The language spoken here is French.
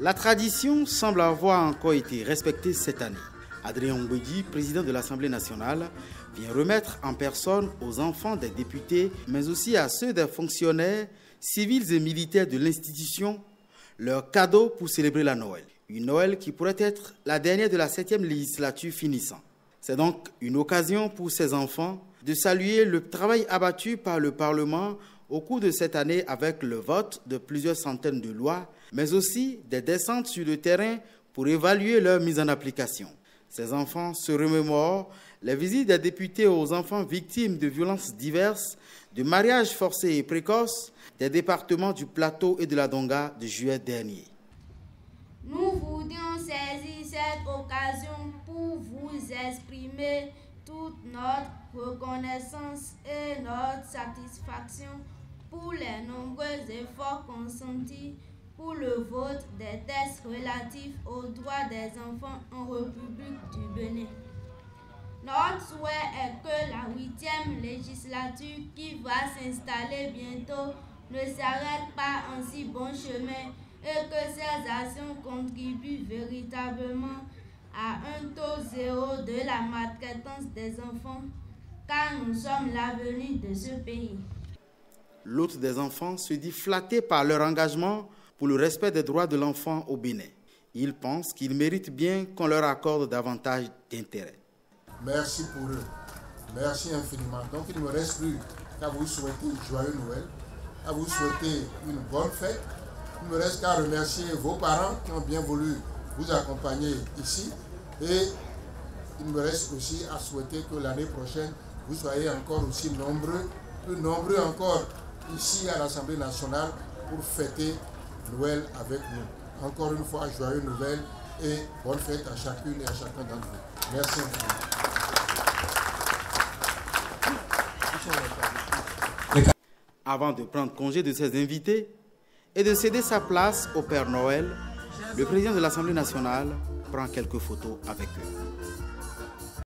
La tradition semble avoir encore été respectée cette année. Adrien Ngwedi, président de l'Assemblée nationale, vient remettre en personne aux enfants des députés, mais aussi à ceux des fonctionnaires civils et militaires de l'institution, leur cadeau pour célébrer la Noël. Une Noël qui pourrait être la dernière de la 7e législature finissant. C'est donc une occasion pour ces enfants de saluer le travail abattu par le Parlement au cours de cette année avec le vote de plusieurs centaines de lois, mais aussi des descentes sur le terrain pour évaluer leur mise en application. Ces enfants se remémorent les visites des députés aux enfants victimes de violences diverses, de mariages forcés et précoces, des départements du Plateau et de la Donga de juillet dernier. Nous voudrions saisir cette occasion pour vous exprimer toute notre reconnaissance et notre satisfaction pour les nombreux efforts consentis pour le vote des textes relatifs aux droits des enfants en République du Bénin. Notre souhait est que la 8e législature qui va s'installer bientôt ne s'arrête pas en si bon chemin et que ces actions contribuent véritablement à un taux zéro de la maltraitance des enfants, car nous sommes l'avenir de ce pays. L'hôte des enfants se dit flatté par leur engagement pour le respect des droits de l'enfant au Bénin. Ils pensent qu'ils méritent bien qu'on leur accorde davantage d'intérêt. Merci pour eux. Merci infiniment. Donc il ne me reste plus qu'à vous souhaiter un joyeux Noël, à vous souhaiter une bonne fête. Il ne me reste qu'à remercier vos parents qui ont bien voulu vous accompagner ici. Et il me reste aussi à souhaiter que l'année prochaine, vous soyez encore aussi nombreux, plus nombreux encore ici à l'Assemblée nationale pour fêter Noël avec nous. Encore une fois, joyeux Noël et bonne fête à chacune et à chacun d'entre vous. Merci infiniment. Avant de prendre congé de ses invités et de céder sa place au Père Noël, le président de l'Assemblée nationale prend quelques photos avec eux.